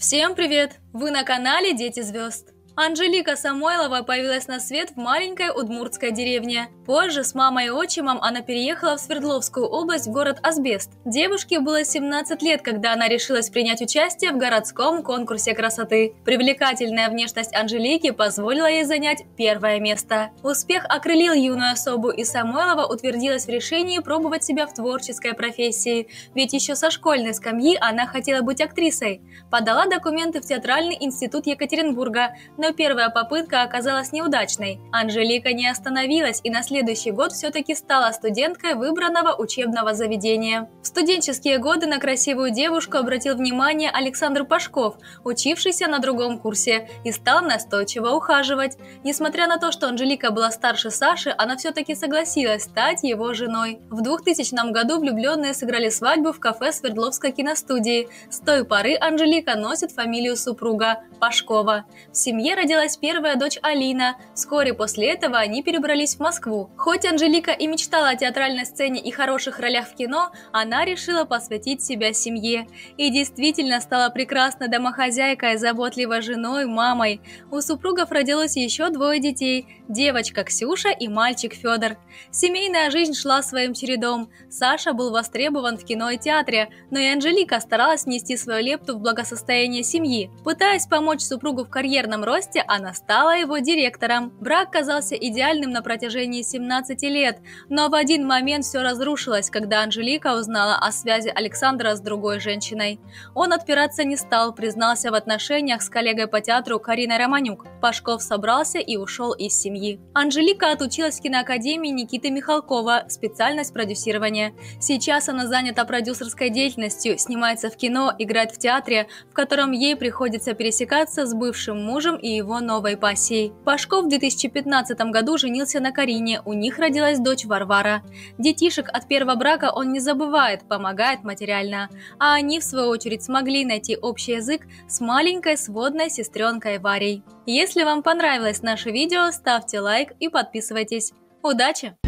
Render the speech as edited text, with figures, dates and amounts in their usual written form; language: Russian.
Всем привет! Вы на канале Дети звезд. Анжелика Самойлова появилась на свет в маленькой удмуртской деревне. Позже с мамой и отчимом она переехала в Свердловскую область в город Асбест. Девушке было 17 лет, когда она решилась принять участие в городском конкурсе красоты. Привлекательная внешность Анжелики позволила ей занять первое место. Успех окрылил юную особу, и Самойлова утвердилась в решении пробовать себя в творческой профессии. Ведь еще со школьной скамьи она хотела быть актрисой. Подала документы в театральный институт Екатеринбурга, но первая попытка оказалась неудачной. Анжелика не остановилась и на следующий год все-таки стала студенткой выбранного учебного заведения. В студенческие годы на красивую девушку обратил внимание Александр Пашков, учившийся на другом курсе, и стал настойчиво ухаживать. Несмотря на то, что Анжелика была старше Саши, она все-таки согласилась стать его женой. В 2000 году влюбленные сыграли свадьбу в кафе Свердловской киностудии. С той поры Анжелика носит фамилию супруга – Пашкова. В семье родилась первая дочь Алина. Вскоре после этого они перебрались в Москву. Хоть Анжелика и мечтала о театральной сцене и хороших ролях в кино, она решила посвятить себя семье. И действительно стала прекрасной домохозяйкой, заботливой женой, мамой. У супругов родилось еще двое детей – девочка Ксюша и мальчик Федор. Семейная жизнь шла своим чередом. Саша был востребован в кино и театре, но и Анжелика старалась внести свою лепту в благосостояние семьи. Пытаясь помочь супругу в карьерном росте, она стала его директором. Брак казался идеальным на протяжении 17 лет, но в один момент все разрушилось, когда Анжелика узнала о связи Александра с другой женщиной. Он отпираться не стал, признался в отношениях с коллегой по театру Кариной Романюк. Пашков собрался и ушел из семьи. Анжелика отучилась в киноакадемии Никиты Михалкова, специальность продюсирования. Сейчас она занята продюсерской деятельностью, снимается в кино, играет в театре, в котором ей приходится пересекаться с бывшим мужем и его новой пассией. Пашков в 2015 году женился на Карине, у них родилась дочь Варвара. Детишек от первого брака он не забывает, помогает материально. А они, в свою очередь, смогли найти общий язык с маленькой сводной сестренкой Варей. Если вам понравилось наше видео, ставьте лайк и подписывайтесь. Удачи!